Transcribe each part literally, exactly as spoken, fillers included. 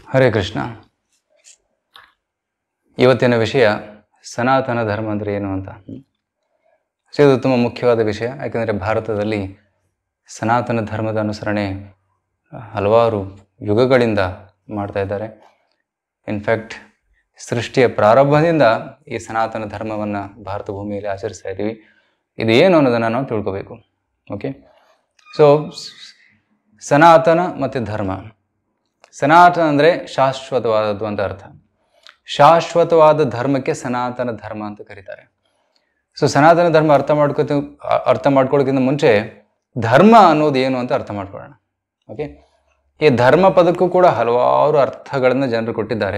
ಹರೇ ಕೃಷ್ಣ. ಇವತ್ತಿನ ವಿಷಯ ಸನಾತನ ಧರ್ಮ ಅಂದರೆ ಏನು ಅಂತ. ಸೊ ಇದು ತುಂಬ ಮುಖ್ಯವಾದ ವಿಷಯ. ಯಾಕೆಂದರೆ ಭಾರತದಲ್ಲಿ ಸನಾತನ ಧರ್ಮದ ಅನುಸರಣೆ ಹಲವಾರು ಯುಗಗಳಿಂದ ಮಾಡ್ತಾ ಇದ್ದಾರೆ. ಇನ್ಫ್ಯಾಕ್ಟ್ ಸೃಷ್ಟಿಯ ಪ್ರಾರಂಭದಿಂದ ಈ ಸನಾತನ ಧರ್ಮವನ್ನು ಭಾರತ ಭೂಮಿಯಲ್ಲಿ ಆಚರಿಸ್ತಾ ಇದ್ದೀವಿ. ಇದು ಏನು ಅನ್ನೋದನ್ನು ನಾವು ತಿಳ್ಕೋಬೇಕು. ಓಕೆ, ಸೊ ಸನಾತನ ಮತ್ತು ಧರ್ಮ. ಸನಾತನ ಅಂದರೆ ಶಾಶ್ವತವಾದದ್ದು ಅಂತ ಅರ್ಥ. ಶಾಶ್ವತವಾದ ಧರ್ಮಕ್ಕೆ ಸನಾತನ ಧರ್ಮ ಅಂತ ಕರೀತಾರೆ. ಸೊ ಸನಾತನ ಧರ್ಮ ಅರ್ಥ ಮಾಡ್ಕೊ ಅರ್ಥ ಮಾಡ್ಕೊಳ್ಳೋಕ್ಕಿಂತ ಮುಂಚೆ ಧರ್ಮ ಅನ್ನೋದು ಏನು ಅಂತ ಅರ್ಥ ಮಾಡ್ಕೊಳ್ಳೋಣ. ಓಕೆ, ಈ ಧರ್ಮ ಪದಕ್ಕೂ ಕೂಡ ಹಲವಾರು ಅರ್ಥಗಳನ್ನು ಜನರು ಕೊಟ್ಟಿದ್ದಾರೆ.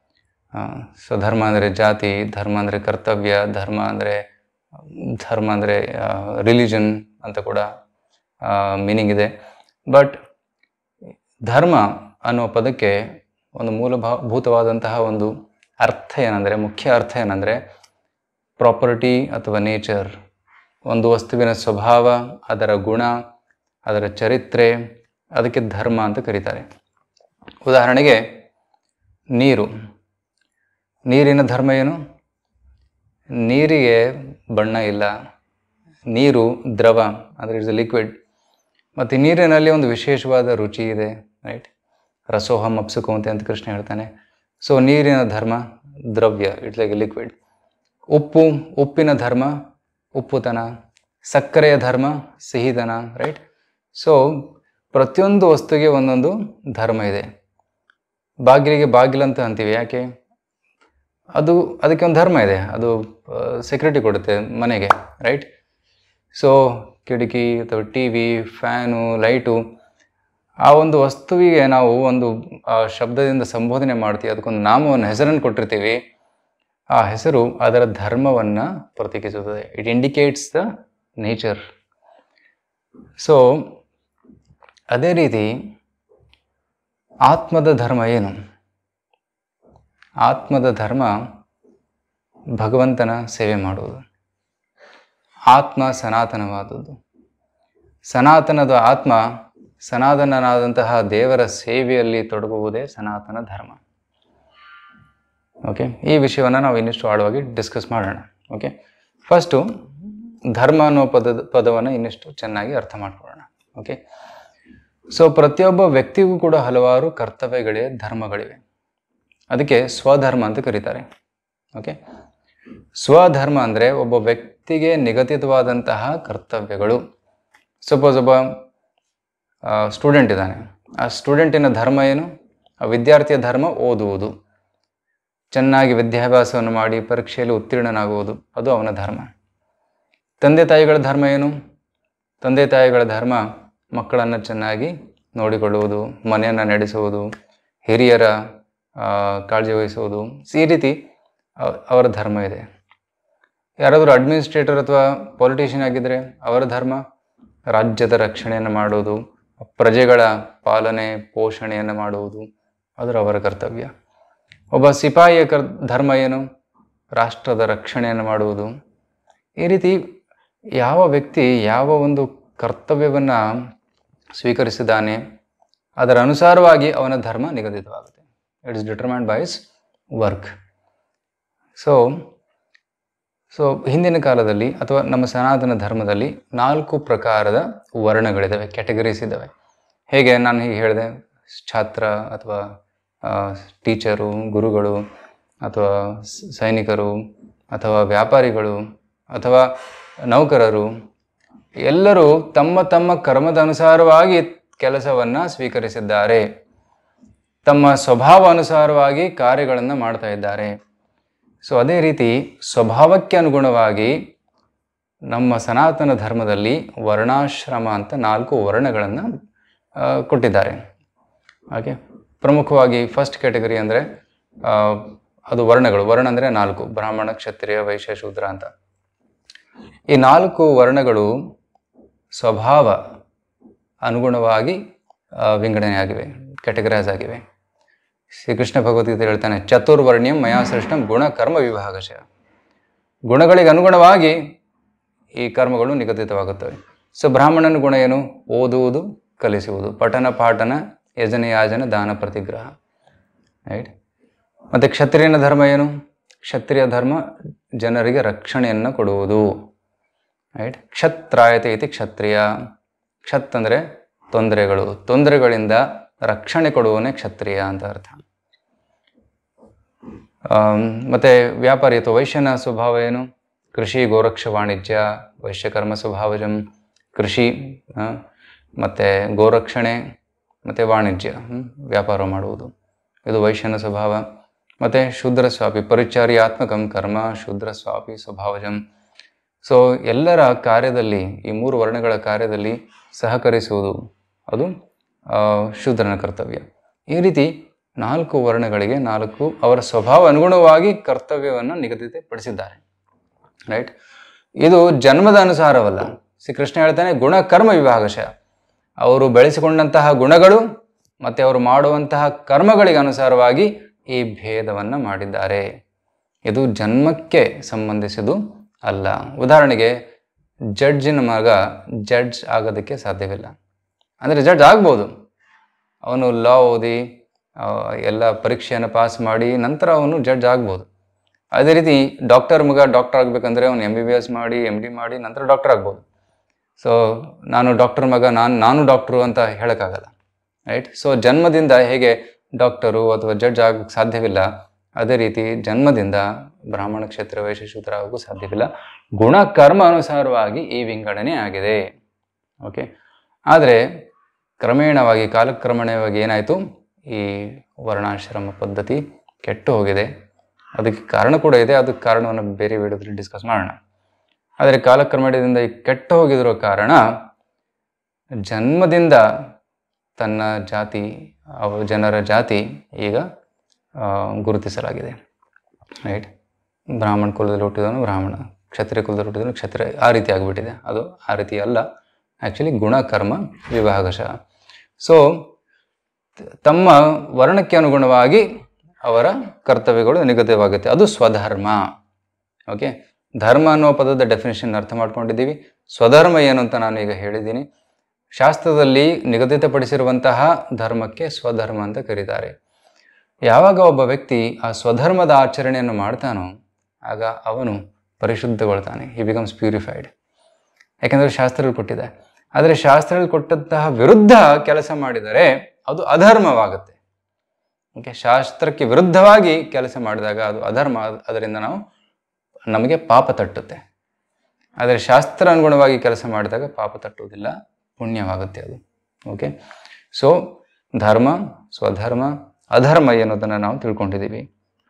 ಸೊ ಧರ್ಮ ಅಂದರೆ ಜಾತಿ, ಧರ್ಮ ಅಂದರೆ ಕರ್ತವ್ಯ, ಧರ್ಮ ಅಂದರೆ ಧರ್ಮ ಅಂದರೆ ರಿಲಿಜನ್ ಅಂತ ಕೂಡ ಮೀನಿಂಗ್ ಇದೆ. ಬಟ್ ಧರ್ಮ ಅನ್ನೋ ಪದಕ್ಕೆ ಒಂದು ಮೂಲಭೂತವಾದಂತಹ ಒಂದು ಅರ್ಥ ಏನಂದರೆ, ಮುಖ್ಯ ಅರ್ಥ ಏನಂದರೆ ಪ್ರಾಪರ್ಟಿ ಅಥವಾ ನೇಚರ್. ಒಂದು ವಸ್ತುವಿನ ಸ್ವಭಾವ, ಅದರ ಗುಣ, ಅದರ ಚರಿತ್ರೆ, ಅದಕ್ಕೆ ಧರ್ಮ ಅಂತ ಕರೀತಾರೆ. ಉದಾಹರಣೆಗೆ ನೀರು. ನೀರಿನ ಧರ್ಮ ಏನು? ನೀರಿಗೆ ಬಣ್ಣ ಇಲ್ಲ. ನೀರು ದ್ರವ, ಅಂದರೆ ಇಟ್ಸ್ ಎ ಲಿಕ್ವಿಡ್. ಮತ್ತು ನೀರಿನಲ್ಲಿ ಒಂದು ವಿಶೇಷವಾದ ರುಚಿ ಇದೆ, ರೈಟ್? ರಸೋಹಂ ಅಪ್ಸುಕೋಂತೆ ಅಂತ ಕೃಷ್ಣ ಹೇಳ್ತಾನೆ. ಸೊ ನೀರಿನ ಧರ್ಮ ದ್ರವ್ಯ, ಇಟ್ಸ್ ಲೈಕ್ ಎ ಲಿಕ್ವಿಡ್. ಉಪ್ಪು, ಉಪ್ಪಿನ ಧರ್ಮ ಉಪ್ಪುತನ. ಸಕ್ಕರೆಯ ಧರ್ಮ ಸಿಹಿತನ, ರೈಟ್? ಸೊ ಪ್ರತಿಯೊಂದು ವಸ್ತುವಿಗೆ ಒಂದೊಂದು ಧರ್ಮ ಇದೆ. ಬಾಗಿಲಿಗೆ ಬಾಗಿಲಂತ ಅಂತೀವಿ, ಯಾಕೆ? ಅದು ಅದಕ್ಕೆ ಒಂದು ಧರ್ಮ ಇದೆ, ಅದು ಸೆಕ್ಯೂರಿಟಿ ಕೊಡುತ್ತೆ ಮನೆಗೆ, ರೈಟ್? ಸೊ ಕಿಟಕಿ ಅಥವಾ ಟಿ ವಿ, ಫ್ಯಾನು, ಲೈಟು, ಆ ಒಂದು ವಸ್ತುವಿಗೆ ನಾವು ಒಂದು ಶಬ್ದದಿಂದ ಸಂಬೋಧನೆ ಮಾಡ್ತೀವಿ, ಅದಕ್ಕೊಂದು ನಾಮವನ್ನು, ಹೆಸರನ್ನು ಕೊಟ್ಟಿರ್ತೀವಿ. ಆ ಹೆಸರು ಅದರ ಧರ್ಮವನ್ನು ಪ್ರತೀಕಿಸುತ್ತದೆ. It indicates the nature. So ಅದೇ ರೀತಿ ಆತ್ಮದ ಧರ್ಮ ಏನು? ಆತ್ಮದ ಧರ್ಮ ಭಗವಂತನ ಸೇವೆ ಮಾಡುವುದು. ಆತ್ಮ ಸನಾತನವಾದದ್ದು. ಸನಾತನದ ಆತ್ಮ ಸನಾತನನಾದಂತಹ ದೇವರ ಸೇವೆಯಲ್ಲಿ ತೊಡಗುವುದೇ ಸನಾತನ ಧರ್ಮ. ಓಕೆ, ಈ ವಿಷಯವನ್ನು ನಾವು ಇನ್ನಷ್ಟು ಆಳವಾಗಿ ಡಿಸ್ಕಸ್ ಮಾಡೋಣ. ಓಕೆ, ಫಸ್ಟು ಧರ್ಮ ಅನ್ನೋ ಪದದ ಪದವನ್ನು ಇನ್ನಷ್ಟು ಚೆನ್ನಾಗಿ ಅರ್ಥ ಮಾಡ್ಕೊಳ್ಳೋಣ. ಓಕೆ, ಸೊ ಪ್ರತಿಯೊಬ್ಬ ವ್ಯಕ್ತಿಗೂ ಕೂಡ ಹಲವಾರು ಕರ್ತವ್ಯಗಳಿವೆ, ಧರ್ಮಗಳಿವೆ. ಅದಕ್ಕೆ ಸ್ವಧರ್ಮ ಅಂತ ಕರೀತಾರೆ. ಓಕೆ, ಸ್ವಧರ್ಮ ಅಂದರೆ ಒಬ್ಬ ವ್ಯಕ್ತಿಗೆ ನಿಗದಿತವಾದಂತಹ ಕರ್ತವ್ಯಗಳು. ಸಪೋಸ್ ಒಬ್ಬ ಸ್ಟೂಡೆಂಟ್ ಇದ್ದಾನೆ. ಆ ಸ್ಟೂಡೆಂಟಿನ ಧರ್ಮ ಏನು? ಆ ವಿದ್ಯಾರ್ಥಿಯ ಧರ್ಮ ಓದುವುದು, ಚೆನ್ನಾಗಿ ವಿದ್ಯಾಭ್ಯಾಸವನ್ನು ಮಾಡಿ ಪರೀಕ್ಷೆಯಲ್ಲಿ ಉತ್ತೀರ್ಣನಾಗುವುದು, ಅದು ಅವನ ಧರ್ಮ. ತಂದೆ ತಾಯಿಗಳ ಧರ್ಮ ಏನು? ತಂದೆ ತಾಯಿಗಳ ಧರ್ಮ ಮಕ್ಕಳನ್ನು ಚೆನ್ನಾಗಿ ನೋಡಿಕೊಳ್ಳುವುದು, ಮನೆಯನ್ನು ನಡೆಸುವುದು, ಹಿರಿಯರ ಕಾಳಜಿ ವಹಿಸುವುದು. ಈ ರೀತಿ ಅವರ ಧರ್ಮ ಇದೆ. ಯಾರಾದರೂ ಅಡ್ಮಿನಿಸ್ಟ್ರೇಟರ್ ಅಥವಾ ಪೊಲಿಟಿಷಿಯನ್ ಆಗಿದ್ದರೆ ಅವರ ಧರ್ಮ ರಾಜ್ಯದ ರಕ್ಷಣೆಯನ್ನು ಮಾಡುವುದು, ಪ್ರಜೆಗಳ ಪಾಲನೆ ಪೋಷಣೆಯನ್ನು ಮಾಡುವುದು, ಅದರ ಅವರ ಕರ್ತವ್ಯ. ಒಬ್ಬ ಸಿಪಾಯಿಯ ಕರ್ ಧರ್ಮ ಏನು? ರಾಷ್ಟ್ರದ ರಕ್ಷಣೆಯನ್ನು ಮಾಡುವುದು. ಈ ರೀತಿ ಯಾವ ವ್ಯಕ್ತಿ ಯಾವ ಒಂದು ಕರ್ತವ್ಯವನ್ನು ಸ್ವೀಕರಿಸಿದ್ದಾನೆ ಅದರ ಅನುಸಾರವಾಗಿ ಅವನ ಧರ್ಮ ನಿಗದಿತವಾಗುತ್ತೆ. It is determined by his work. So so ಹಿಂದಿನ ಕಾಲದಲ್ಲಿ ಅಥವಾ ನಮ್ಮ ಸನಾತನ ಧರ್ಮದಲ್ಲಿ ನಾಲ್ಕು ಪ್ರಕಾರದ ವರ್ಣಗಳಿದ್ದಾವೆ, ಕ್ಯಾಟಗರೀಸ್ ಇದ್ದಾವೆ. ಹೇಗೆ ನಾನು ಹೀಗೆ ಹೇಳಿದೆ, ಛಾತ್ರ ಅಥವಾ ಟೀಚರು, ಗುರುಗಳು, ಅಥವಾ ಸೈನಿಕರು, ಅಥವಾ ವ್ಯಾಪಾರಿಗಳು, ಅಥವಾ ನೌಕರರು, ಎಲ್ಲರೂ ತಮ್ಮ ತಮ್ಮ ಕರ್ಮದ ಅನುಸಾರವಾಗಿ ಕೆಲಸವನ್ನು ಸ್ವೀಕರಿಸಿದ್ದಾರೆ. ತಮ್ಮ ಸ್ವಭಾವ ಅನುಸಾರವಾಗಿ ಕಾರ್ಯಗಳನ್ನು ಮಾಡ್ತಾ ಇದ್ದಾರೆ. ಸೊ ಅದೇ ರೀತಿ ಸ್ವಭಾವಕ್ಕೆ ಅನುಗುಣವಾಗಿ ನಮ್ಮ ಸನಾತನ ಧರ್ಮದಲ್ಲಿ ವರ್ಣಾಶ್ರಮ ಅಂತ ನಾಲ್ಕು ವರ್ಣಗಳನ್ನು ಕೊಟ್ಟಿದ್ದಾರೆ. ಹಾಗೆ ಪ್ರಮುಖವಾಗಿ ಫಸ್ಟ್ ಕ್ಯಾಟಗರಿ ಅಂದರೆ ಅದು ವರ್ಣಗಳು. ವರ್ಣ ಅಂದರೆ ನಾಲ್ಕು: ಬ್ರಾಹ್ಮಣ, ಕ್ಷತ್ರಿಯ, ವೈಶ್ಯ, ಶೂದ್ರ ಅಂತ. ಈ ನಾಲ್ಕು ವರ್ಣಗಳು ಸ್ವಭಾವ ಅನುಗುಣವಾಗಿ ವಿಂಗಡಣೆ ಆಗಿವೆ, ಕ್ಯಾಟಗರೈಸ್ ಆಗಿವೆ. ಶ್ರೀಕೃಷ್ಣ ಭಗವದ್ಗೀತೆ ಹೇಳ್ತಾನೆ, ಚತುರ್ವರ್ಣ್ಯಂ ಮಯಾ ಸೃಷ್ಟಂ ಗುಣ ಕರ್ಮ ವಿಭಾಗಶಃ. ಗುಣಗಳಿಗೆ ಅನುಗುಣವಾಗಿ ಈ ಕರ್ಮಗಳು ನಿಗದಿತವಾಗುತ್ತವೆ. ಸೊ ಬ್ರಾಹ್ಮಣನ ಗುಣ ಏನು? ಓದುವುದು, ಕಲಿಸುವುದು, ಪಠನ ಪಾಠನ, ಯಜನ ಯಾಜನ, ದಾನ ಪ್ರತಿಗ್ರಹ. ರೈಟ್. ಮತ್ತು ಕ್ಷತ್ರಿಯನ ಧರ್ಮ ಏನು? ಕ್ಷತ್ರಿಯ ಧರ್ಮ ಜನರಿಗೆ ರಕ್ಷಣೆಯನ್ನು ಕೊಡುವುದು. ರೈಟ್. ಕ್ಷತ್ರಾಯತೆ ಇತಿ ಕ್ಷತ್ರಿಯ. ಕ್ಷತ್ ಅಂದರೆ ತೊಂದರೆಗಳು, ತೊಂದರೆಗಳಿಂದ ರಕ್ಷಣೆ ಕೊಡುವನೇ ಕ್ಷತ್ರಿಯ ಅಂತ ಅರ್ಥ. ಮತ್ತು ವ್ಯಾಪಾರಿ ಅಥವಾ ವೈಶ್ಯನ ಸ್ವಭಾವ ಏನು? ಕೃಷಿ, ಗೋರಕ್ಷ, ವಾಣಿಜ್ಯ. ವೈಶ್ಯಕರ್ಮ ಸ್ವಭಾವಜಂ ಕೃಷಿ ಮತ್ತು ಗೋರಕ್ಷಣೆ ಮತ್ತು ವಾಣಿಜ್ಯ, ವ್ಯಾಪಾರ ಮಾಡುವುದು, ಇದು ವೈಶ್ಯನ ಸ್ವಭಾವ. ಮತ್ತು ಶೂದ್ರ ಸ್ವಾಪಿ ಪರಿಚಾರ್ಯಾತ್ಮಕಂ ಕರ್ಮ ಶೂದ್ರ ಸ್ವಾಪಿ ಸ್ವಭಾವಜಂ. ಸೊ ಎಲ್ಲರ ಕಾರ್ಯದಲ್ಲಿ, ಈ ಮೂರು ವರ್ಣಗಳ ಕಾರ್ಯದಲ್ಲಿ ಸಹಕರಿಸುವುದು ಅದು ಶೂದ್ರನ ಕರ್ತವ್ಯ. ಈ ರೀತಿ ನಾಲ್ಕು ವರ್ಣಗಳಿಗೆ ನಾಲ್ಕು ಅವರ ಸ್ವಭಾವ ಅನುಗುಣವಾಗಿ ಕರ್ತವ್ಯವನ್ನು ನಿಗದಿತಪಡಿಸಿದ್ದಾರೆ. ರೈಟ್. ಇದು ಜನ್ಮದ ಅನುಸಾರವಲ್ಲ. ಶ್ರೀ ಕೃಷ್ಣ ಹೇಳ್ತಾನೆ ಗುಣಕರ್ಮ ವಿಭಾಗಶಃ. ಅವರು ಬೆಳೆಸಿಕೊಂಡಂತಹ ಗುಣಗಳು ಮತ್ತು ಅವರು ಮಾಡುವಂತಹ ಕರ್ಮಗಳಿಗೆ ಅನುಸಾರವಾಗಿ ಈ ಭೇದವನ್ನು ಮಾಡಿದ್ದಾರೆ. ಇದು ಜನ್ಮಕ್ಕೆ ಸಂಬಂಧಿಸಿದು ಅಲ್ಲ. ಉದಾಹರಣೆಗೆ ಜಡ್ಜಿನ ಮಗ ಜಡ್ಜ್ ಆಗೋದಕ್ಕೆ ಸಾಧ್ಯವಿಲ್ಲ. ಅಂದರೆ ಜಡ್ಜ್ ಆಗ್ಬೋದು, ಅವನು ಲಾ ಓದಿ ಎಲ್ಲ ಪರೀಕ್ಷೆಯನ್ನು ಪಾಸ್ ಮಾಡಿ ನಂತರ ಅವನು ಜಡ್ಜ್ ಆಗ್ಬೋದು. ಅದೇ ರೀತಿ ಡಾಕ್ಟರ್ ಮಗ ಡಾಕ್ಟರ್ ಆಗಬೇಕಂದ್ರೆ ಅವನು ಎಮ್ ಬಿ ಬಿ ಎಸ್ ಮಾಡಿ ಎಮ್ ಡಿ ಮಾಡಿ ನಂತರ ಡಾಕ್ಟರ್ ಆಗ್ಬೋದು. ಸೊ ನಾನು ಡಾಕ್ಟರ್ ಮಗ ನಾನು ನಾನು ಡಾಕ್ಟ್ರು ಅಂತ ಹೇಳೋಕ್ಕಾಗಲ್ಲ. ರೈಟ್. ಸೊ ಜನ್ಮದಿಂದ ಹೇಗೆ ಡಾಕ್ಟರು ಅಥವಾ ಜಡ್ಜ್ ಆಗೋಕ್ಕೆ ಸಾಧ್ಯವಿಲ್ಲ, ಅದೇ ರೀತಿ ಜನ್ಮದಿಂದ ಬ್ರಾಹ್ಮಣ, ಕ್ಷತ್ರಿಯ, ವೈಶ್ಯ, ಶೂದ್ರ ಆಗೋಕ್ಕೂ ಸಾಧ್ಯವಿಲ್ಲ. ಗುಣಕರ್ಮ ಅನುಸಾರವಾಗಿ ಈ ವಿಂಗಡಣೆ ಆಗಿದೆ. ಓಕೆ. ಆದರೆ ಕ್ರಮೇಣವಾಗಿ ಕಾಲಕ್ರಮೇಣವಾಗಿ ಏನಾಯಿತು, ಈ ವರ್ಣಾಶ್ರಮ ಪದ್ಧತಿ ಕೆಟ್ಟು ಹೋಗಿದೆ. ಅದಕ್ಕೆ ಕಾರಣ ಕೂಡ ಇದೆ. ಅದಕ್ಕೆ ಕಾರಣವನ್ನು ಬೇರೆ ವಿಡಿಯೋದಲ್ಲಿ ಡಿಸ್ಕಸ್ ಮಾಡೋಣ. ಆದರೆ ಕಾಲಕ್ರಮೇಣದಿಂದ ಈ ಕೆಟ್ಟು ಹೋಗಿರೋ ಕಾರಣ ಜನ್ಮದಿಂದ ತನ್ನ ಜಾತಿ, ಅವ ಜನರ ಜಾತಿ ಈಗ ಗುರುತಿಸಲಾಗಿದೆ. ರೈಟ್. ಬ್ರಾಹ್ಮಣ ಕುಲದಲ್ಲಿ ಹುಟ್ಟಿದವನು ಬ್ರಾಹ್ಮಣ, ಕ್ಷತ್ರಿಯ ಕುಲದಲ್ಲಿ ಹುಟ್ಟಿದವನು ಕ್ಷತ್ರಿಯ, ಆ ರೀತಿ ಆಗಿಬಿಟ್ಟಿದೆ. ಅದು ಆ ರೀತಿ ಅಲ್ಲ. ಆ್ಯಕ್ಚುಲಿ ಗುಣಕರ್ಮ ವಿಭಾಗಶಃ. ಸೊ ತಮ್ಮ ವರ್ಣಕ್ಕೆ ಅನುಗುಣವಾಗಿ ಅವರ ಕರ್ತವ್ಯಗಳು ನಿಗದಿತವಾಗುತ್ತೆ. ಅದು ಸ್ವಧರ್ಮ. ಓಕೆ. ಧರ್ಮ ಅನ್ನೋ ಪದದ ಡೆಫಿನೇಷನ್ ಅರ್ಥ ಮಾಡ್ಕೊಂಡಿದ್ದೀವಿ. ಸ್ವಧರ್ಮ ಏನು ಅಂತ ನಾನು ಈಗ ಹೇಳಿದ್ದೀನಿ. ಶಾಸ್ತ್ರದಲ್ಲಿ ನಿಗದಿತಪಡಿಸಿರುವಂತಹ ಧರ್ಮಕ್ಕೆ ಸ್ವಧರ್ಮ ಅಂತ ಕರೀತಾರೆ. ಯಾವಾಗ ಒಬ್ಬ ವ್ಯಕ್ತಿ ಆ ಸ್ವಧರ್ಮದ ಆಚರಣೆಯನ್ನು ಮಾಡ್ತಾನೋ ಆಗ ಅವನು ಪರಿಶುದ್ಧಗೊಳ್ತಾನೆ. He becomes purified. ಯಾಕೆಂದರೆ ಶಾಸ್ತ್ರದಲ್ಲಿ ಕೊಟ್ಟಿದೆ. ಆದರೆ ಶಾಸ್ತ್ರದಲ್ಲಿ ಕೊಟ್ಟಂತಹ ವಿರುದ್ಧ ಕೆಲಸ ಮಾಡಿದರೆ ಅದು ಅಧರ್ಮವಾಗುತ್ತೆ. ಓಕೆ. ಶಾಸ್ತ್ರಕ್ಕೆ ವಿರುದ್ಧವಾಗಿ ಕೆಲಸ ಮಾಡಿದಾಗ ಅದು ಅಧರ್ಮ. ಅದರಿಂದ ನಾವು ನಮಗೆ ಪಾಪ ತಟ್ಟುತ್ತೆ. ಆದರೆ ಶಾಸ್ತ್ರ ಅನುಗುಣವಾಗಿ ಕೆಲಸ ಮಾಡಿದಾಗ ಪಾಪ ತಟ್ಟುವುದಿಲ್ಲ, ಪುಣ್ಯವಾಗುತ್ತೆ ಅದು. ಓಕೆ. ಸೊ ಧರ್ಮ, ಸ್ವಧರ್ಮ, ಅಧರ್ಮ ಏನೋದನ್ನು ನಾವು ತಿಳ್ಕೊಂಡಿದ್ದೀವಿ.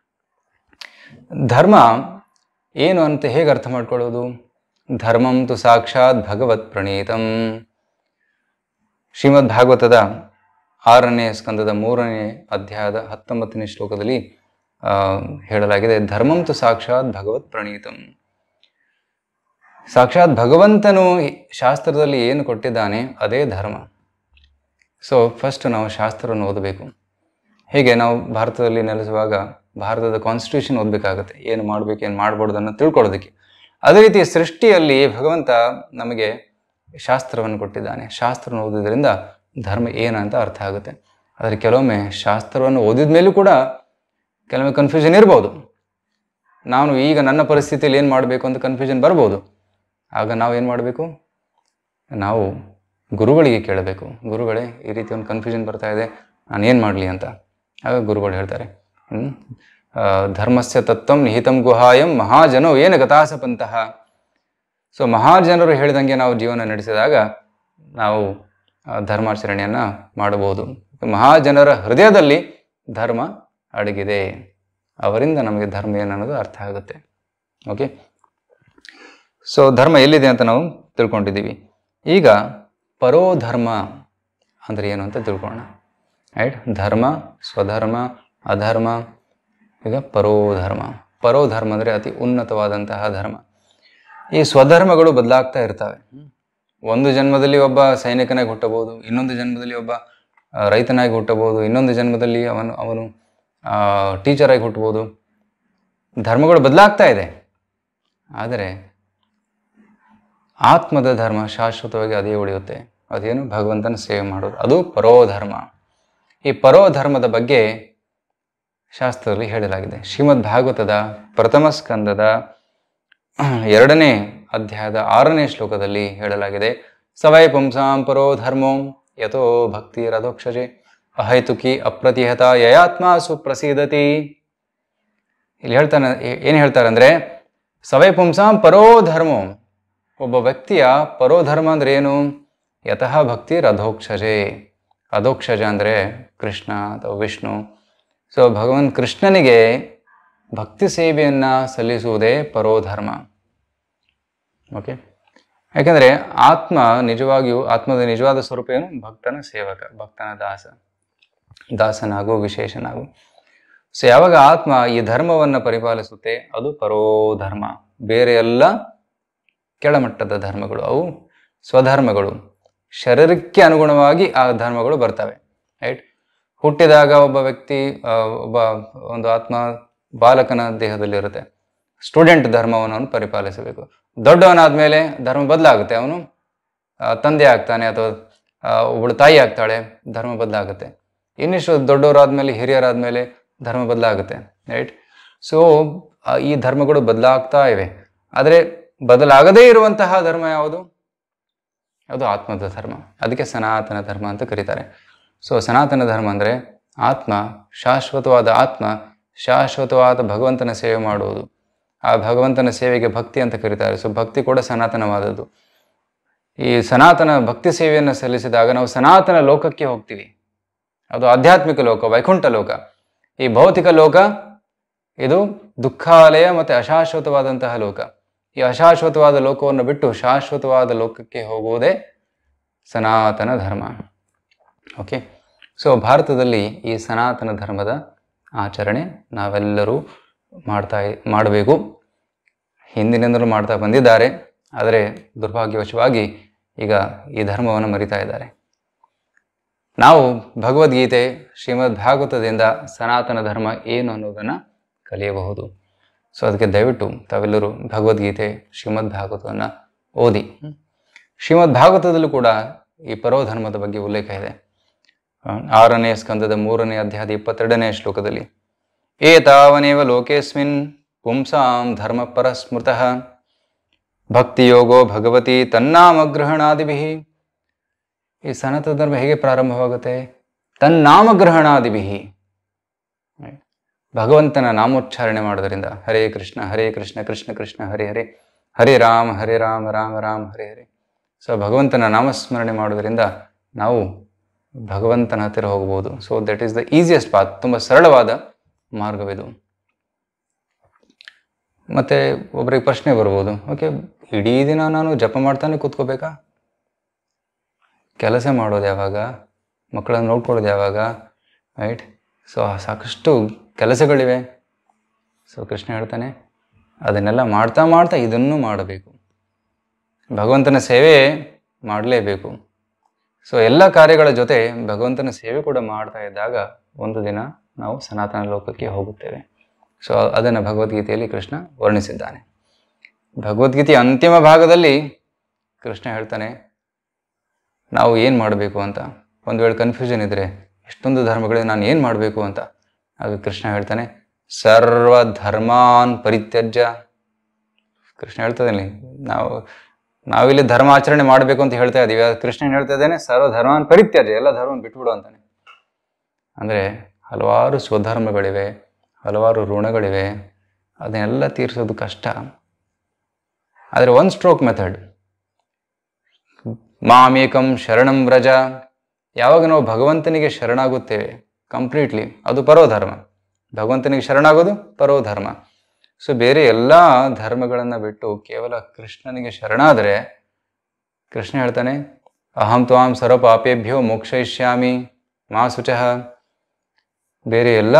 ಧರ್ಮ ಏನು ಅಂತ ಹೇಗೆ ಅರ್ಥ ಮಾಡ್ಕೊಳ್ಳೋದು? ಧರ್ಮಂ ತು ಸಾಕ್ಷಾತ್ ಭಗವತ್ ಪ್ರಣೀತಂ. ಶ್ರೀಮದ್ ಭಾಗವತದ ಆರನೇ ಸ್ಕಂದದ ಮೂರನೇ ಅಧ್ಯಾಯದ ಹತ್ತೊಂಬತ್ತನೇ ಶ್ಲೋಕದಲ್ಲಿ ಹೇಳಲಾಗಿದೆ, ಧರ್ಮಂ ತು ಸಾಕ್ಷಾತ್ ಭಗವತ್ ಪ್ರಣೀತಂ. ಸಾಕ್ಷಾತ್ ಭಗವಂತನು ಶಾಸ್ತ್ರದಲ್ಲಿ ಏನು ಕೊಟ್ಟಿದ್ದಾನೆ ಅದೇ ಧರ್ಮ. ಸೊ ಫಸ್ಟ್ ನಾವು ಶಾಸ್ತ್ರವನ್ನು ಓದಬೇಕು. ಹೇಗೆ ನಾವು ಭಾರತದಲ್ಲಿ ನೆಲೆಸುವಾಗ ಭಾರತದ ಕಾನ್ಸ್ಟಿಟ್ಯೂಷನ್ ಓದಬೇಕಾಗುತ್ತೆ, ಏನು ಮಾಡಬೇಕು ಏನು ಮಾಡ್ಬಾರ್ದನ್ನು ತಿಳ್ಕೊಳ್ಳೋದಕ್ಕೆ. ಅದೇ ರೀತಿ ಸೃಷ್ಟಿಯಲ್ಲಿ ಭಗವಂತ ನಮಗೆ ಶಾಸ್ತ್ರವನ್ನು ಕೊಟ್ಟಿದ್ದಾನೆ. ಶಾಸ್ತ್ರವನ್ನು ಓದೋದ್ರಿಂದ ಧರ್ಮ ಏನಂತ ಅರ್ಥ ಆಗುತ್ತೆ. ಆದರೆ ಕೆಲವೊಮ್ಮೆ ಶಾಸ್ತ್ರವನ್ನು ಓದಿದ ಮೇಲೂ ಕೂಡ ಕೆಲವೊಮ್ಮೆ ಕನ್ಫ್ಯೂಷನ್ ಇರ್ಬೋದು. ನಾನು ಈಗ ನನ್ನ ಪರಿಸ್ಥಿತಿಯಲ್ಲಿ ಏನು ಮಾಡಬೇಕು ಅಂತ ಕನ್ಫ್ಯೂಷನ್ ಬರ್ಬೋದು. ಆಗ ನಾವು ಏನು ಮಾಡಬೇಕು? ನಾವು ಗುರುಗಳಿಗೆ ಕೇಳಬೇಕು. ಗುರುಗಳೇ, ಈ ರೀತಿ ಒಂದು ಕನ್ಫ್ಯೂಷನ್ ಬರ್ತಾ ಇದೆ, ನಾನು ಏನು ಮಾಡಲಿ ಅಂತ. ಆಗ ಗುರುಗಳು ಹೇಳ್ತಾರೆ, ಧರ್ಮಸ್ಯ ತತ್ವಂ ನಿಹಿತಂ ಗುಹಾಯಂ ಮಹಾಜನೋ ಏನ ಗತಾಸಪಂತಹ. ಸೊ ಮಹಾಜನರು ಹೇಳಿದಂಗೆ ನಾವು ಜೀವನ ನಡೆಸಿದಾಗ ನಾವು ಧರ್ಮಾಚರಣೆಯನ್ನು ಮಾಡಬಹುದು. ಮಹಾಜನರ ಹೃದಯದಲ್ಲಿ ಧರ್ಮ ಅಡಗಿದೆ. ಅವರಿಂದ ನಮಗೆ ಧರ್ಮ ಏನನ್ನೋದು ಅರ್ಥ ಆಗುತ್ತೆ. ಓಕೆ. ಸೊ ಧರ್ಮ ಎಲ್ಲಿದೆ ಅಂತ ನಾವು ತಿಳ್ಕೊಂಡಿದ್ದೀವಿ. ಈಗ ಪರೋಧರ್ಮ ಅಂದರೆ ಏನು ಅಂತ ತಿಳ್ಕೊಳ್ಳೋಣ. ರೈಟ್. ಧರ್ಮ, ಸ್ವಧರ್ಮ, ಅಧರ್ಮ. ಈಗ ಪರೋಧರ್ಮ. ಪರೋಧರ್ಮ ಅಂದರೆ ಅತಿ ಉನ್ನತವಾದಂತಹ ಧರ್ಮ. ಈ ಸ್ವಧರ್ಮಗಳು ಬದಲಾಗ್ತಾ ಇರ್ತವೆ. ಒಂದು ಜನ್ಮದಲ್ಲಿ ಒಬ್ಬ ಸೈನಿಕನಾಗಿ ಹುಟ್ಟಬಹುದು, ಇನ್ನೊಂದು ಜನ್ಮದಲ್ಲಿ ಒಬ್ಬ ರೈತನಾಗಿ ಹುಟ್ಟಬಹುದು, ಇನ್ನೊಂದು ಜನ್ಮದಲ್ಲಿ ಅವನು ಅವನು ಟೀಚರಾಗಿ ಹುಟ್ಟಬಹುದು. ಧರ್ಮಗಳು ಬದಲಾಗ್ತಾ ಇದೆ. ಆದರೆ ಆತ್ಮದ ಧರ್ಮ ಶಾಶ್ವತವಾಗಿ ಅದೇ ಉಳಿಯುತ್ತೆ. ಅದೇನು? ಭಗವಂತನ ಸೇವೆ ಮಾಡೋದು. ಅದು ಪರೋಧರ್ಮ. ಈ ಪರೋಧರ್ಮದ ಬಗ್ಗೆ ಶಾಸ್ತ್ರದಲ್ಲಿ ಹೇಳಲಾಗಿದೆ. ಶ್ರೀಮದ್ ಭಾಗವತದ ಪ್ರಥಮ ಸ್ಕಂದದ ಎರಡನೇ ಅಧ್ಯಾಯದ ಆರನೇ ಶ್ಲೋಕದಲ್ಲಿ ಹೇಳಲಾಗಿದೆ, ಸವೈ ಪುಂಸಾಂ ಪರೋ ಧರ್ಮೋ ಯಥೋ ಭಕ್ತಿ ರಥೋಕ್ಷಜೆ ಅಹೈತುಕಿ ಅಪ್ರತಿಹತ ಯಯಾತ್ಮ ಸುಪ್ರಸೀದತಿ. ಇಲ್ಲಿ ಹೇಳ್ತಾನೆ, ಏನು ಹೇಳ್ತಾರೆ ಅಂದರೆ, ಸವೈ ಪುಂಸಾಂ ಪರೋ ಧರ್ಮೋ, ಒಬ್ಬ ವ್ಯಕ್ತಿಯ ಪರೋಧರ್ಮ ಅಂದರೆ ಏನು? ಯತಃ ಭಕ್ತಿ ರಥೋಕ್ಷಜೆ. ಅಧೋಕ್ಷಜ ಅಂದರೆ ಕೃಷ್ಣ ಅಥವಾ ವಿಷ್ಣು. ಸೊ ಭಗವಾನ್ ಕೃಷ್ಣನಿಗೆ ಭಕ್ತಿ ಸೇವೆಯನ್ನು ಸಲ್ಲಿಸುವುದೇ ಪರೋಧರ್ಮ. ಓಕೆ, ಯಾಕೆಂದರೆ ಆತ್ಮ ನಿಜವಾಗಿಯೂ, ಆತ್ಮದ ನಿಜವಾದ ಸ್ವರೂಪ ಏನು? ಭಕ್ತನ ಸೇವಕ, ಭಕ್ತನ ದಾಸ, ದಾಸನಾಗು, ವಿಶೇಷನಾಗು. ಸೊ ಯಾವಾಗ ಆತ್ಮ ಈ ಧರ್ಮವನ್ನು ಪರಿಪಾಲಿಸುತ್ತೆ ಅದು ಪರೋಧರ್ಮ. ಬೇರೆ ಎಲ್ಲ ಕೆಳಮಟ್ಟದ ಧರ್ಮಗಳು, ಅವು ಸ್ವಧರ್ಮಗಳು, ಶರೀರಕ್ಕೆ ಅನುಗುಣವಾಗಿ ಆ ಧರ್ಮಗಳು ಬರ್ತವೆ. ರೈಟ್, ಹುಟ್ಟಿದಾಗ ಒಬ್ಬ ವ್ಯಕ್ತಿ, ಒಬ್ಬ ಒಂದು ಆತ್ಮ ಬಾಲಕನ ದೇಹದಲ್ಲಿರುತ್ತೆ. ಸ್ಟೂಡೆಂಟ್ ಧರ್ಮವನ್ನು ಅವನು ಪರಿಪಾಲಿಸಬೇಕು. ದೊಡ್ಡವನಾದ್ಮೇಲೆ ಧರ್ಮ ಬದಲಾಗುತ್ತೆ, ಅವನು ತಂದೆ ಆಗ್ತಾನೆ ಅಥವಾ ಒಬ್ಬಳು ತಾಯಿ ಆಗ್ತಾಳೆ, ಧರ್ಮ ಬದಲಾಗುತ್ತೆ. ಇನ್ನಿಷ್ಟು ದೊಡ್ಡವರಾದ್ಮೇಲೆ, ಹಿರಿಯರಾದ್ಮೇಲೆ ಧರ್ಮ ಬದಲಾಗುತ್ತೆ. ರೈಟ್, ಸೊ ಈ ಧರ್ಮಗಳು ಬದಲಾಗ್ತಾ ಇವೆ. ಆದರೆ ಬದಲಾಗದೇ ಇರುವಂತಹ ಧರ್ಮ ಯಾವುದು? ಅದು ಆತ್ಮದ ಧರ್ಮ. ಅದಕ್ಕೆ ಸನಾತನ ಧರ್ಮ ಅಂತ ಕರೀತಾರೆ. ಸೊ ಸನಾತನ ಧರ್ಮ ಅಂದರೆ ಆತ್ಮ, ಶಾಶ್ವತವಾದ ಆತ್ಮ ಶಾಶ್ವತವಾದ ಭಗವಂತನ ಸೇವೆ ಮಾಡುವುದು. ಆ ಭಗವಂತನ ಸೇವೆಗೆ ಭಕ್ತಿ ಅಂತ ಕರೀತಾರೆ. ಸೊ ಭಕ್ತಿ ಕೂಡ ಸನಾತನವಾದದ್ದು. ಈ ಸನಾತನ ಭಕ್ತಿ ಸೇವೆಯನ್ನು ಸಲ್ಲಿಸಿದಾಗ ನಾವು ಸನಾತನ ಲೋಕಕ್ಕೆ ಹೋಗ್ತೀವಿ. ಅದು ಆಧ್ಯಾತ್ಮಿಕ ಲೋಕ, ವೈಕುಂಠ ಲೋಕ. ಈ ಭೌತಿಕ ಲೋಕ ಇದು ದುಃಖಾಲಯ ಮತ್ತು ಅಶಾಶ್ವತವಾದಂತಹ ಲೋಕ. ಈ ಅಶಾಶ್ವತವಾದ ಲೋಕವನ್ನು ಬಿಟ್ಟು ಶಾಶ್ವತವಾದ ಲೋಕಕ್ಕೆ ಹೋಗುವುದೇ ಸನಾತನ ಧರ್ಮ. ಓಕೆ, ಸೊ ಭಾರತದಲ್ಲಿ ಈ ಸನಾತನ ಧರ್ಮದ ಆಚರಣೆ ನಾವೆಲ್ಲರೂ ಮಾಡ್ತಾ ಮಾಡಬೇಕು. ಹಿಂದಿನಿಂದಲೂ ಮಾಡ್ತಾ ಬಂದಿದ್ದಾರೆ. ಆದರೆ ದುರ್ಭಾಗ್ಯವಶವಾಗಿ ಈಗ ಈ ಧರ್ಮವನ್ನು ಮರಿತಾ ಇದ್ದಾರೆ. ನಾವು ಭಗವದ್ಗೀತೆ, ಶ್ರೀಮದ್ ಭಾಗವತದಿಂದ ಸನಾತನ ಧರ್ಮ ಏನು ಅನ್ನೋದನ್ನು ಕಲಿಯಬಹುದು. ಸೊ ಅದಕ್ಕೆ ದಯವಿಟ್ಟು ತಾವೆಲ್ಲರೂ ಭಗವದ್ಗೀತೆ, ಶ್ರೀಮದ್ ಭಾಗವತವನ್ನು ಓದಿ. ಶ್ರೀಮದ್ ಭಾಗವತದಲ್ಲೂ ಕೂಡ ಈ ಪರೋಧರ್ಮದ ಬಗ್ಗೆ ಉಲ್ಲೇಖ ಇದೆ. ಆರನೇ ಸ್ಕಂದದ ಮೂರನೇ ಅಧ್ಯಾಯದ ಇಪ್ಪತ್ತೆರಡನೇ ಶ್ಲೋಕದಲ್ಲಿ, ಏತಾವನೇವ ಲೋಕೇಸ್ಮಿನ್ ಪುಂಸಾಂ ಧರ್ಮ ಪರಸ್ಮೃತಃ ಭಕ್ತಿಯೋಗೋ ಭಗವತಿ ತನ್ನಾಮಗ್ರಹಣಾದಿಭಿ. ಈ ಸನಾತನ ಧರ್ಮ ಹೇಗೆ ಪ್ರಾರಂಭವಾಗುತ್ತೆ? ತನ್ನಾಮಗ್ರಹಣಾದಿಭಿ, ಭಗವಂತನ ನಾಮೋಚ್ಚಾರಣೆ ಮಾಡೋದರಿಂದ. ಹರೇ ಕೃಷ್ಣ ಹರೇ ಕೃಷ್ಣ ಕೃಷ್ಣ ಕೃಷ್ಣ ಹರೇ ಹರೇ, ಹರೇ ರಾಮ ಹರೇ ರಾಮ ರಾಮ ರಾಮ ಹರೇ ಹರೇ. ಸೊ ಭಗವಂತನ ನಾಮಸ್ಮರಣೆ ಮಾಡೋದರಿಂದ ನಾವು ಭಗವಂತನ ಹತ್ತಿರ ಹೋಗ್ಬೋದು. So that is the easiest path. ತುಂಬ ಸರಳವಾದ ಮಾರ್ಗವಿದು. ಮತ್ತು ಒಬ್ಬರಿಗೆ ಪ್ರಶ್ನೆ ಬರ್ಬೋದು, ಓಕೆ ಇಡೀ ದಿನ ನಾನು ಜಪ ಮಾಡ್ತಾನೆ ಕೂತ್ಕೋಬೇಕಾ? ಕೆಲಸ ಮಾಡೋದು ಯಾವಾಗ? ಮಕ್ಕಳನ್ನು ನೋಡ್ಕೊಳ್ಳೋದು ಯಾವಾಗ? ರೈಟ್, ಸೊ ಸಾಕಷ್ಟು ಕೆಲಸಗಳಿವೆ. ಸೊ ಕೃಷ್ಣ ಹೇಳ್ತಾನೆ ಅದನ್ನೆಲ್ಲ ಮಾಡ್ತಾ ಮಾಡ್ತಾ ಇದನ್ನು ಮಾಡಬೇಕು. ಭಗವಂತನ ಸೇವೆ ಮಾಡಲೇಬೇಕು. ಸೊ ಎಲ್ಲ ಕಾರ್ಯಗಳ ಜೊತೆ ಭಗವಂತನ ಸೇವೆ ಕೂಡ ಮಾಡ್ತಾ ಇದ್ದಾಗ ಒಂದು ದಿನ ನಾವು ಸನಾತನ ಲೋಕಕ್ಕೆ ಹೋಗುತ್ತೇವೆ. ಸೊ ಅದನ್ನು ಭಗವದ್ಗೀತೆಯಲ್ಲಿ ಕೃಷ್ಣ ವರ್ಣಿಸಿದ್ದಾನೆ. ಭಗವದ್ಗೀತೆಯ ಅಂತಿಮ ಭಾಗದಲ್ಲಿ ಕೃಷ್ಣ ಹೇಳ್ತಾನೆ ನಾವು ಏನು ಮಾಡಬೇಕು ಅಂತ. ಒಂದು ವೇಳೆ ಕನ್ಫ್ಯೂಷನ್ ಇದ್ದರೆ, ಎಷ್ಟೊಂದು ಧರ್ಮಗಳಿಗೆ ನಾನು ಏನು ಮಾಡಬೇಕು ಅಂತ, ಆಗ ಕೃಷ್ಣ ಹೇಳ್ತಾನೆ ಸರ್ವಧರ್ಮಾನ್ ಪರಿತ್ಯಜ್ಯ. ಕೃಷ್ಣ ಹೇಳ್ತದೇನೆ, ನಾವು ನಾವಿಲ್ಲಿ ಧರ್ಮಾಚರಣೆ ಮಾಡಬೇಕು ಅಂತ ಹೇಳ್ತಾ ಇದ್ದೀವಿ. ಕೃಷ್ಣ ಹೇಳ್ತಾ ಇದ್ದಾನೆ ಸರ್ವಧರ್ಮಾನ್ ಪರಿತ್ಯಜ್ಯ, ಎಲ್ಲ ಧರ್ಮವನ್ನು ಬಿಟ್ಬಿಡು ಅಂತಾನೆ. ಅಂದರೆ ಹಲವಾರು ಸ್ವಧರ್ಮಗಳಿವೆ, ಹಲವಾರು ಋಣಗಳಿವೆ, ಅದನ್ನೆಲ್ಲ ತೀರಿಸೋದು ಕಷ್ಟ. ಆದರೆ ಒನ್ ಸ್ಟ್ರೋಕ್ ಮೆಥಡ್, ಮಾಮೇಕಂ ಶರಣಂ ವ್ರಜ. ಯಾವಾಗ ನಾವು ಭಗವಂತನಿಗೆ ಶರಣಾಗುತ್ತೇವೆ ಕಂಪ್ಲೀಟ್ಲಿ, ಅದು ಪರೋಧರ್ಮ. ಭಗವಂತನಿಗೆ ಶರಣಾಗೋದು ಪರೋಧರ್ಮ. ಸೊ ಬೇರೆ ಎಲ್ಲ ಧರ್ಮಗಳನ್ನು ಬಿಟ್ಟು ಕೇವಲ ಕೃಷ್ಣನಿಗೆ ಶರಣಾದರೆ ಕೃಷ್ಣ ಹೇಳ್ತಾನೆ ಅಹಂ ತ್ವಾಂ ಸರ್ವ ಪಾಪೇಭ್ಯೋ ಮೋಕ್ಷಯಿಷ್ಯಾಮಿ ಮಾ ಶುಚಃ. ಬೇರೆ ಎಲ್ಲ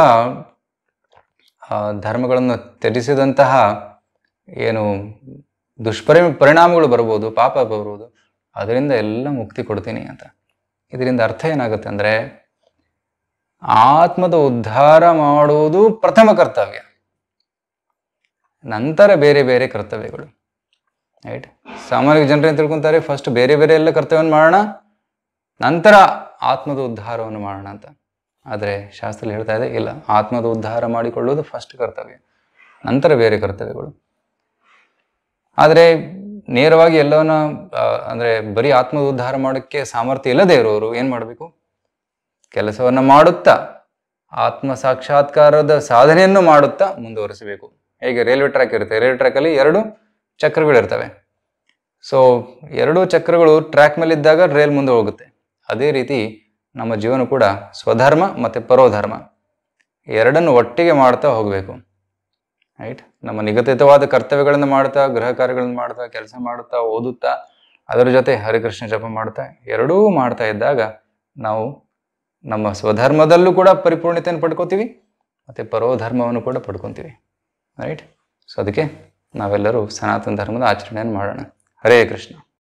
ಧರ್ಮಗಳನ್ನು ತ್ಯಜಿಸಿದಂತಹ ಏನು ದುಷ್ಪರಿ ಪರಿಣಾಮಗಳು ಬರ್ಬೋದು, ಪಾಪ ಬರ್ಬೋದು, ಅದರಿಂದ ಎಲ್ಲ ಮುಕ್ತಿ ಕೊಡ್ತೀನಿ ಅಂತ. ಇದರಿಂದ ಅರ್ಥ ಏನಾಗುತ್ತೆ ಅಂದರೆ ಆತ್ಮದ ಉದ್ಧಾರ ಮಾಡುವುದು ಪ್ರಥಮ ಕರ್ತವ್ಯ, ನಂತರ ಬೇರೆ ಬೇರೆ ಕರ್ತವ್ಯಗಳು. ರೈಟ್, ಸಾಮಾನ್ಯ ಜನರು ಏನು ತಿಳ್ಕೊತಾರೆ, ಫಸ್ಟ್ ಬೇರೆ ಬೇರೆ ಎಲ್ಲ ಕರ್ತವ್ಯವನ್ನು ಮಾಡೋಣ, ನಂತರ ಆತ್ಮದ ಉದ್ಧಾರವನ್ನು ಮಾಡೋಣ ಅಂತ. ಆದರೆ ಶಾಸ್ತ್ರದಲ್ಲಿ ಹೇಳ್ತಾ ಇದೆ ಇಲ್ಲ, ಆತ್ಮದ ಉದ್ಧಾರ ಮಾಡಿಕೊಳ್ಳುವುದು ಫಸ್ಟ್ ಕರ್ತವ್ಯ, ನಂತರ ಬೇರೆ ಕರ್ತವ್ಯಗಳು. ಆದರೆ ನೇರವಾಗಿ ಎಲ್ಲವನ್ನ ಅಂದರೆ ಬರೀ ಆತ್ಮದ ಉದ್ಧಾರ ಮಾಡೋಕ್ಕೆ ಸಾಮರ್ಥ್ಯ ಇಲ್ಲದೆ ಇರೋರು ಏನು ಮಾಡಬೇಕು? ಕೆಲಸವನ್ನು ಮಾಡುತ್ತಾ ಆತ್ಮ ಸಾಕ್ಷಾತ್ಕಾರದ ಸಾಧನೆಯನ್ನು ಮಾಡುತ್ತಾ ಮುಂದುವರಿಸಬೇಕು. ಹೇಗೆ ರೈಲ್ವೆ ಟ್ರ್ಯಾಕ್ ಇರುತ್ತೆ, ರೈಲ್ವೆ ಟ್ರ್ಯಾಕಲ್ಲಿ ಎರಡು ಚಕ್ರಗಳಿರ್ತವೆ. ಸೊ ಎರಡೂ ಚಕ್ರಗಳು ಟ್ರ್ಯಾಕ್ ಮೇಲಿದ್ದಾಗ ರೈಲ್ ಮುಂದೆ ಹೋಗುತ್ತೆ. ಅದೇ ರೀತಿ ನಮ್ಮ ಜೀವನ ಕೂಡ ಸ್ವಧರ್ಮ ಮತ್ತು ಪರೋಧರ್ಮ ಎರಡನ್ನು ಒಟ್ಟಿಗೆ ಮಾಡ್ತಾ ಹೋಗಬೇಕು. ರೈಟ್? ನಮ್ಮ ನಿಗದಿತವಾದ ಕರ್ತವ್ಯಗಳನ್ನು ಮಾಡ್ತಾ, ಗೃಹ ಕಾರ್ಯಗಳನ್ನು ಮಾಡ್ತಾ, ಕೆಲಸ ಮಾಡ್ತಾ, ಓದುತ್ತಾ, ಅದರ ಜೊತೆ ಹರಿಕೃಷ್ಣ ಜಪ ಮಾಡ್ತಾ, ಎರಡೂ ಮಾಡ್ತಾ ಇದ್ದಾಗ ನಾವು ನಮ್ಮ ಸ್ವಧರ್ಮದಲ್ಲೂ ಕೂಡ ಪರಿಪೂರ್ಣತೆಯನ್ನು ಪಡ್ಕೋತೀವಿ ಮತ್ತು ಪರೋಧರ್ಮವನ್ನು ಕೂಡ ಪಡ್ಕೊತೀವಿ. ರೈಟ್? ಸೊ ಅದಕ್ಕೆ ನಾವೆಲ್ಲರೂ ಸನಾತನ ಧರ್ಮದ ಆಚರಣೆಯನ್ನು ಮಾಡೋಣ. ಹರೇ ಕೃಷ್ಣ.